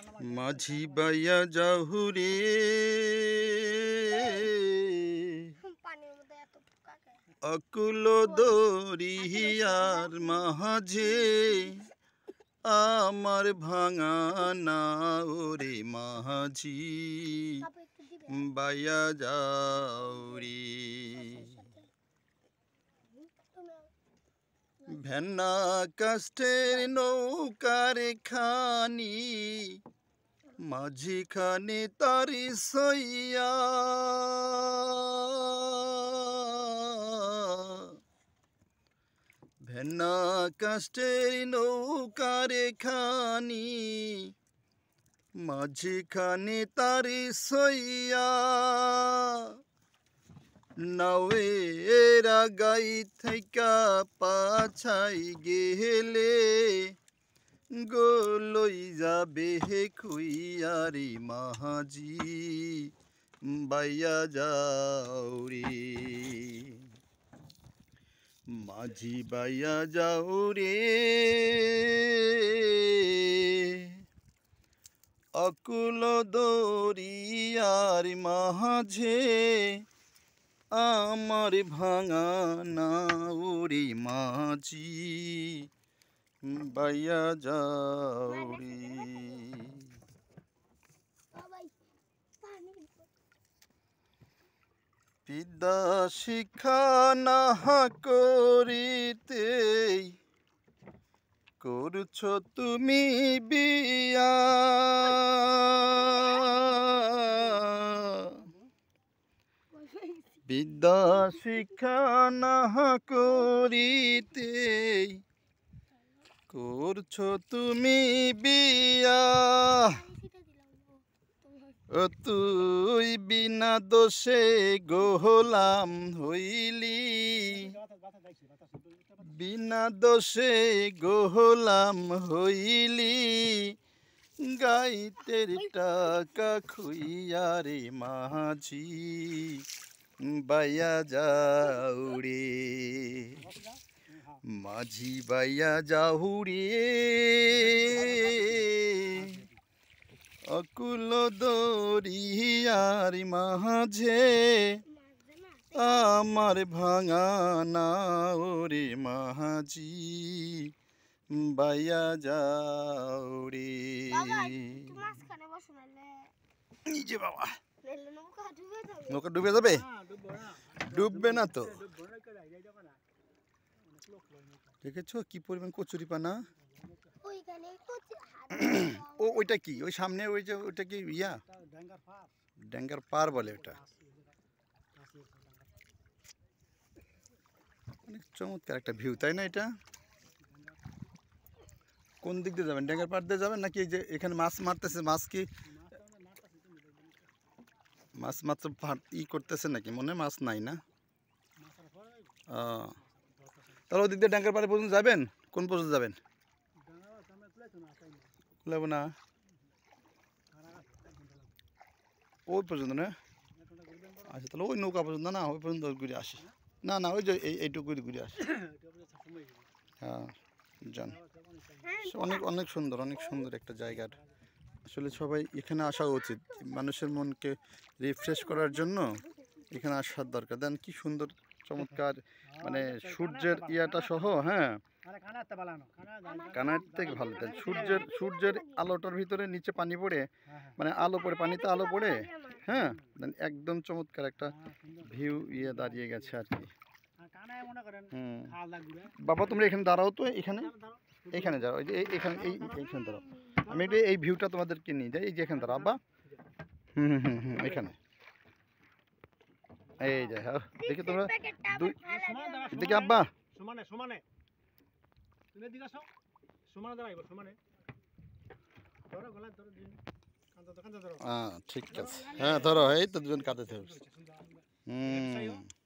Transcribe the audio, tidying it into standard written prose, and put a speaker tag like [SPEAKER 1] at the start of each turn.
[SPEAKER 1] মাঝি বাইয়া যাহুরে অকুল দরিয়ার মাঝে আমার ভাঙা নাওরে মাঝি বাইয়া যাউরে ভেন্না কাষ্টের নৌকার খানি মাঝিখানে তারি সইয়া ভেন্না কাষ্টের নৌকার খানি মাঝিখানে তারি সইয়া নাওয়ের আগাই থাইকা পাছাই গেলে গোলই যাবে খুইয়ারি মাঝি বাইয়া যাউরে মাঝি বাইয়া যাউরে অকুল দরিয়ার মাঝে আমার ভাঙা নাওরে মাঝি বাইয়া যাউরে বিদ্যা শিক্ষা না করিতে করছো তুমি বিয়া বিদ্যা শিক্ষা না করিতে করছো তুমি বিয়া তুই বিনা দোষে গোলাম হইলি বিনা দোষে গোলাম হইলি গাইতের টাকা খুইয়ারে মাঝি বাইয়া যাউরে মাঝি বাইয়া যাহুরে অকুল দরিয়ার মাঝে আমার ভাঙা নাওরে মাঝি বাইয়া যাউরে যে বাবা নৌকা ডুবে যাবে ডুববে না তো দেখেছো কি পরিমাণ কচুরিপানা ও ওইটা কি ওই সামনে ওই যে ওইটা কি ইয়া ড্যাঙ্গার পার বলে ওটা অনেক চমৎকার একটা ভিউ তাই না এটা কোন দিক দিয়ে যাবেন ড্যাঙ্গার পার দিয়ে যাবেন নাকি যে এখানে মাছ মারতেছে মাছ কি মাছ মাত্র ই করতেছে নাকি মনে মাছ নাই না তাহলে ওদিক দিয়ে ড্যাঙ্গার পাড়ে পর্যন্ত যাবেন কোন পর্যন্ত যাবেন খুলাবো না ওই পর্যন্ত না আচ্ছা তাহলে ওই নৌকা পর্যন্ত না ওই পর্যন্ত ঘুরে আসি না না ওই যে এইটুকু ঘুরে আসি হ্যাঁ যান অনেক অনেক সুন্দর একটা জায়গার আসলে সবাই এখানে আসা উচিত মানুষের মনকে রিফ্রেশ করার জন্য এখানে আসার দরকার দেন কি সুন্দর চমৎকার মানে সূর্যের ইয়াটা সহ হ্যাঁ কানার থেকে ভালো দেন সূর্যের আলোটার ভিতরে নিচে পানি পড়ে মানে আলো পড়ে পানিতে আলো পড়ে হ্যাঁ দেন একদম চমৎকার একটা ভিউ ইয়ে দাঁড়িয়ে গেছে আর কি বাবা তোমরা এখানে দাঁড়াও তো এখানে যাও এই যে এইখানে দাঁড়াও আমি এই ভিউটা তোমাদেরকে নিয়ে যাই এই যে এখানে দাঁড়াও আব্বা এখানে এই যে দেখি তোমরা দেখি আব্বা ঠিক আছে হ্যাঁ ধরো এই তো দুজন কাঁদতে হবে